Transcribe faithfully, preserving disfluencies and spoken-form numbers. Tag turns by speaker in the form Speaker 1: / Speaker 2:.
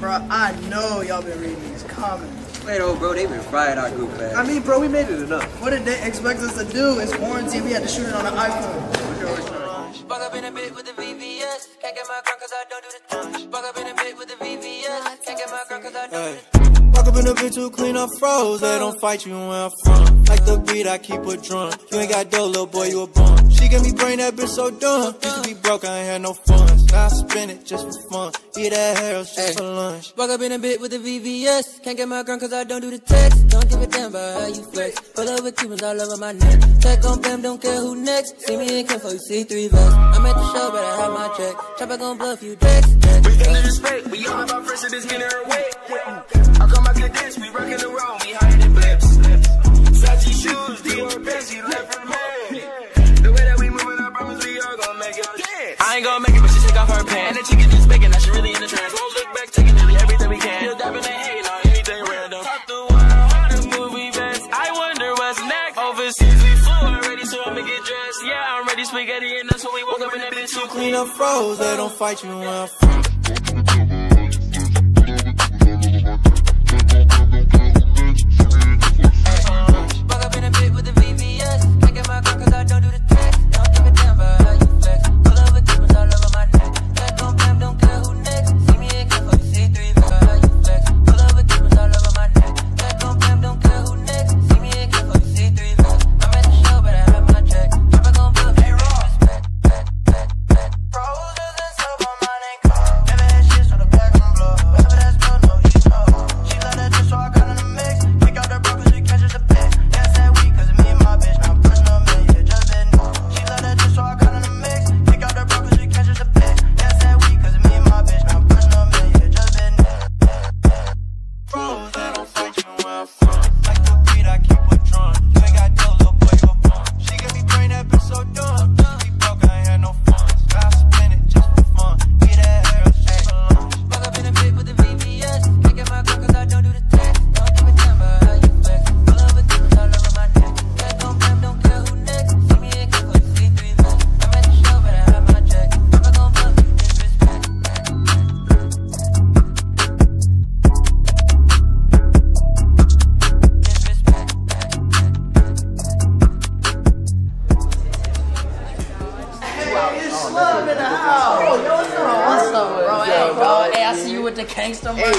Speaker 1: Bro, I know y'all been reading these comments.
Speaker 2: Wait, oh, bro, they been fried our group, man.
Speaker 3: I mean, bro, we made it enough.
Speaker 1: What did they expect us to do? It's quarantine. We had to shoot it on an iPhone.
Speaker 4: Fuck up in a bit with the V V S. Can't get my gun cause I don't do the touch. Fuck up in a bit with the V V S. Can't get my gun cause I don't do the touch.
Speaker 5: Walk up in a bit to clean up froze. They don't fight you where I'm from. Like the beat, I keep a drum. You ain't got dough, little boy, you a bum. She get me brain, that bitch so dumb. Used to be broke, I ain't had no funds. Now I spend it just for fun. Eat that hair just for lunch.
Speaker 4: Fuck up in a bit with the V V S. Can't get my gun cause I don't do the text. Don't give a damn about how you flex. Pull up with Cubans all over my neck. Tech on bam, don't care who next. See me in Ken for you C three vest. I'm at the show, better have my check. Chopper gon' bluff you decks.
Speaker 6: We finna respect. We all about fresh and it's getting her way. I come out to this, we rockin' the road, we higher than blips. Sachi shoes, Dior pants, you left from home. The way that we moving, I promise we all gon' make it dance. I ain't gon' make it, but she take off her pants. And the chicken just bacon, now she really in the trance. Won't look back, taking nearly everything we can. Still dabbing, they hating on anything random. Top the world, all the movie best. I wonder what's next. Overseas, we flew already, so I'ma get dressed. Yeah, I'm ready, spaghetti, and that's when we woke up in that bitch too
Speaker 5: clean up froze. They don't fight you where I'm from.
Speaker 1: Gangsta, bro.